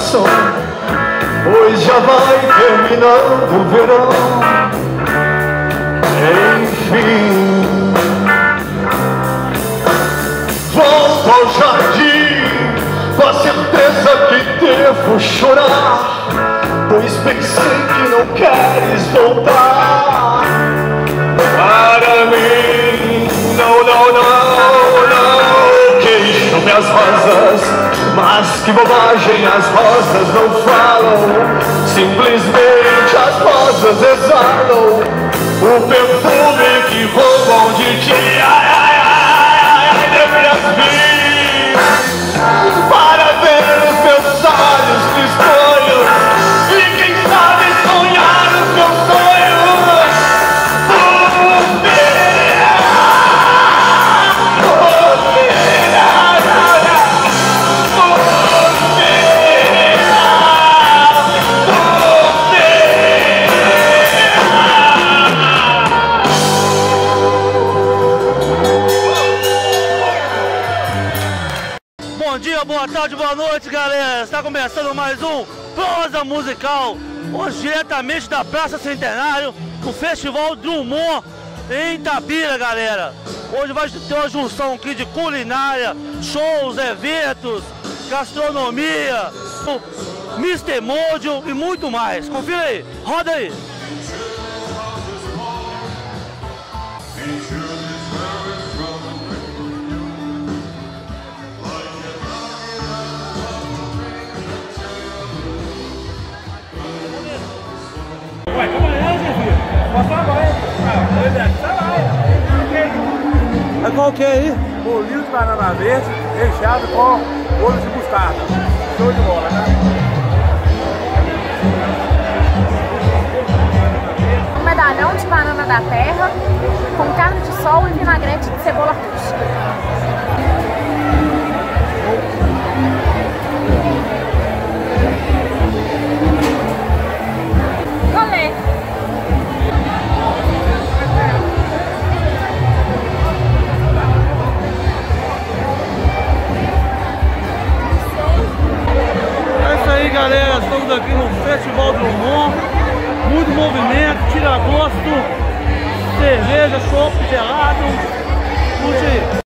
coração, pois já vai terminando o verão. Enfim, volto ao jardim, com a certeza que devo chorar, pois pensei que não queres voltar para mim. Não, não, não, não. Queixo minhas rosas, mas que bobagem, as rosas não falam. Simplesmente as rosas exalam o perfume que roubam de ti. Ai, ai, ai, ai, deveria vir para ver os meus olhos tristonhos e quem sabe sonhar os meus sonhos. Bom dia, boa tarde, boa noite, galera. Está começando mais um Prosa Musical, hoje diretamente da Praça Centenário, do Festival Drummond em Itabira, galera. Hoje vai ter uma junção aqui de culinária, shows, eventos, gastronomia, Mr. Mojo e muito mais. Confira aí, roda aí. Ué, calma aí, meu filho. Posso agora? Pois é, tá lá. É qual que é aí? Bolinho de banana verde, recheado com molho de mostarda. Show de bola, né? Um medalhão de banana da terra, com carne de sol e vinagrete de cebola rústica. Galera, estamos aqui no Festival Drummond, muito movimento, tira gosto, cerveja, chopp, gelado, curte aí.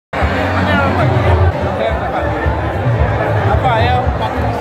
Rafael,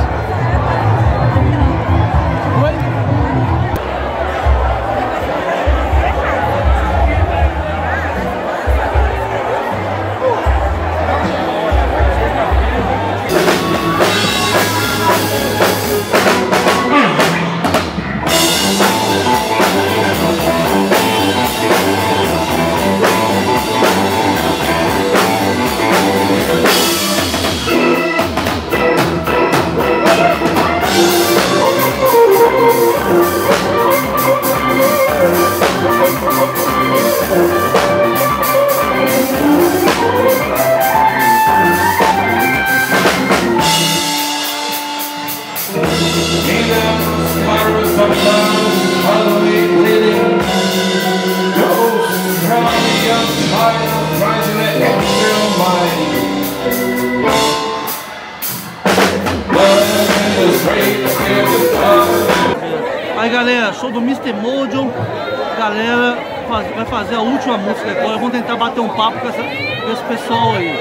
Aí galera, show do Mr. Mojo, galera vai fazer a última música agora, vamos tentar bater um papo com esse pessoal aí.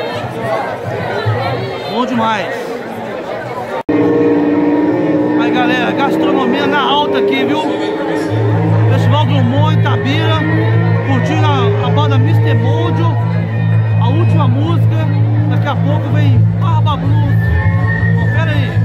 Bom demais. Aí galera, gastronomia na alta aqui, viu? Festival Drummond, Itabira, curtindo a banda Mr. Mojo, a última música, daqui a pouco vem Barba Blues. Confere aí.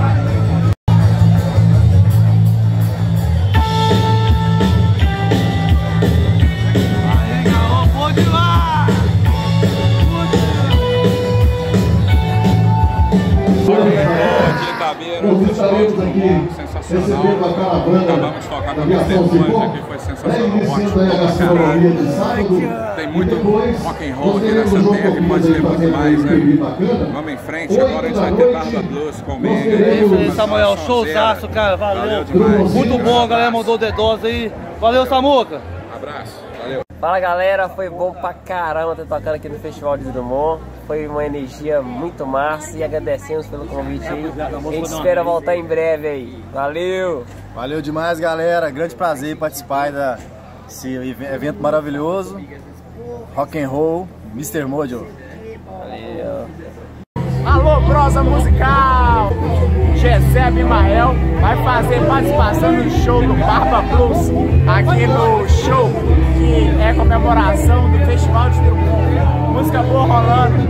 Nós estaremos aqui recebendo a caravana da aviação Cipó, iniciando aí a gastronomia de sábado. Tem muito Depois, rock and roll nós aqui teremos nessa o João terra que pode Palmeiras ser muito fazendo mais, um né? bem bacana. Vamos em frente, agora a gente vai ter Barba Blues com o nós Menga. teremos Isso aí, Samuel, showzaço, cara, valeu. Muito bom, a galera mandou D12 aí. Valeu, Samuca. Abraço, valeu. Fala galera, foi bom pra caramba ter tocado aqui no Festival de Drummond. foi uma energia muito massa e agradecemos pelo convite aí. A gente espera voltar em breve aí. Valeu! Valeu demais, galera. Grande prazer participar desse evento maravilhoso. Rock and Roll, Mr. Mojo. Valeu! Alô, prosa musical! Gessé Bimael vai fazer participação no show do Barba Blues, aqui no show que é comemoração do Festival de Drummond. Música boa rolando.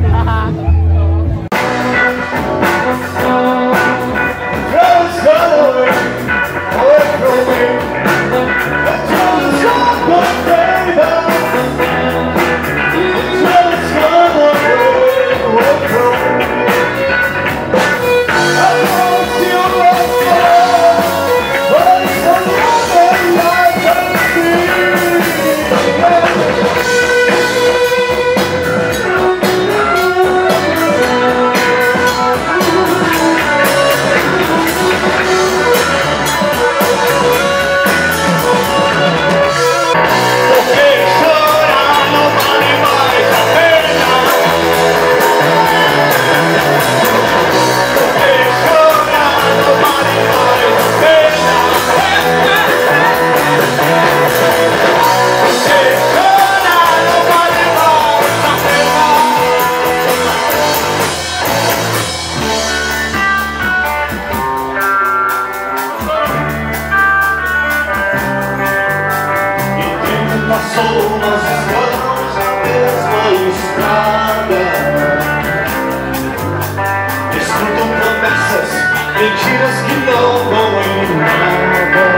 Mentiras que não vão em nada.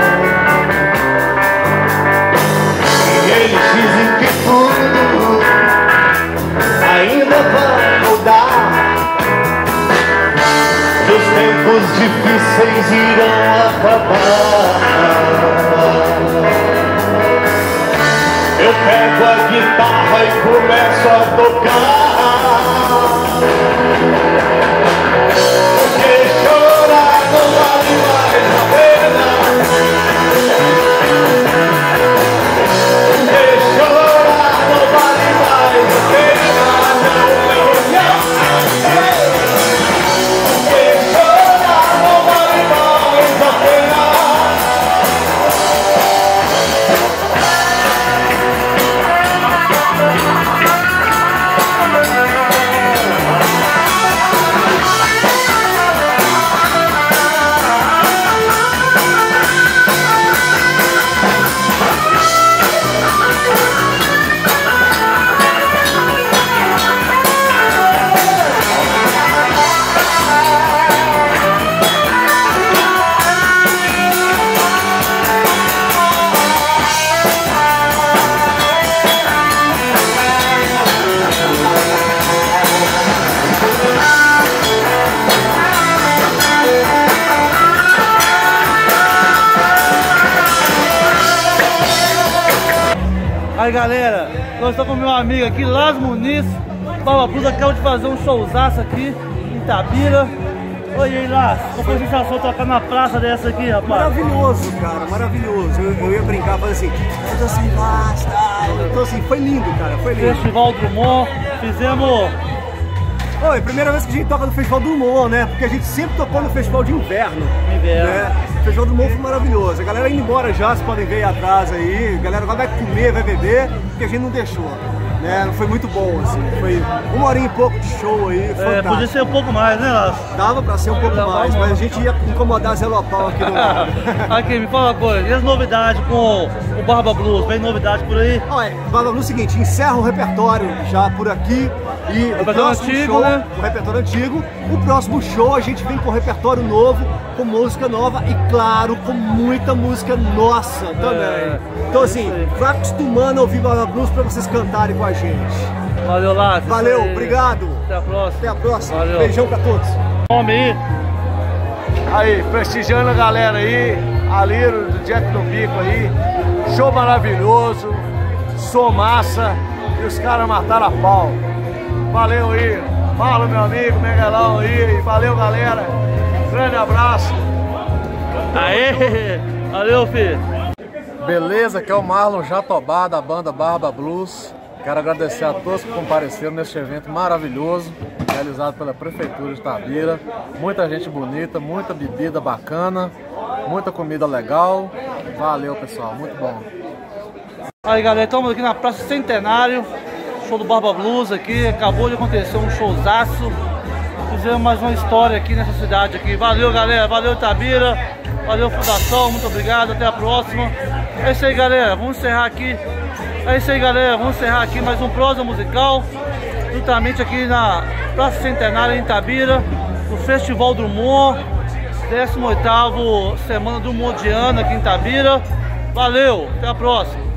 E eles dizem que tudo ainda vai mudar. Que os tempos difíceis irão acabar. Eu pego a guitarra e começo a tocar. Aí galera, nós estamos com meu amigo aqui, Las Muniz, Barba Blues, acabou de fazer um showzaço aqui em Itabira. Oi, aí, Las, qual foi a sensação tocar na praça dessa aqui, rapaz? Maravilhoso, cara, maravilhoso. Eu ia brincar, falar assim, eu tô assim, basta. Então assim, foi lindo, cara, foi lindo. Festival Drummond, fizemos... Oi, primeira vez que a gente toca no Festival Drummond, né? Porque a gente sempre tocou no Festival de Inverno. Né? O Festival Drummond foi maravilhoso. A galera indo embora já, vocês podem ver aí atrás aí. A galera agora vai comer, vai beber, porque a gente não deixou. Né? Foi muito bom, assim. Foi 1 horinha e pouco de show aí. Podia ser um pouco mais, né, Las? Dava pra ser um pouco mais, mas a gente ia incomodar Zé Lopão aqui do lado. Aqui, me fala uma coisa, e as novidades com o Barba Blues? Vem novidade por aí? Olha, o Barba Blues é o seguinte, encerra o repertório já por aqui. E o próximo antigo, show, né? O repertório antigo. O próximo show a gente vem com repertório novo, com música nova e, claro, com muita música nossa também. Então, assim, vai acostumando a ouvir Barba Blues pra vocês cantarem com a gente. Valeu, Las. Valeu, obrigado. Até a próxima. Até a próxima. Valeu. Beijão pra todos. Nome aí. Aí, prestigiando a galera aí, Aliro do Jack no Bico aí. Show maravilhoso, som massa e os caras mataram a pau. Valeu aí, fala meu amigo Megalão aí, valeu galera, grande abraço. Aê, valeu filho. Beleza, aqui é o Marlon Jatobá da banda Barba Blues. Quero agradecer a todos que compareceram neste evento maravilhoso, realizado pela Prefeitura de Itabira. Muita gente bonita, muita bebida bacana, muita comida legal. Valeu, pessoal, muito bom. Aí, galera, estamos aqui na Praça Centenário, show do Barba Blues aqui. Acabou de acontecer um showzaço. Fizemos mais uma história aqui nessa cidade aqui. Valeu, galera, valeu, Itabira, valeu, Fundação, muito obrigado, até a próxima. É isso aí, galera, vamos encerrar aqui. É isso aí, galera, vamos encerrar aqui mais um Prosa Musical, juntamente aqui na Praça Centenária em Itabira, no Festival Drummond, 18º Semana Drummondiana aqui em Itabira. Valeu, até a próxima.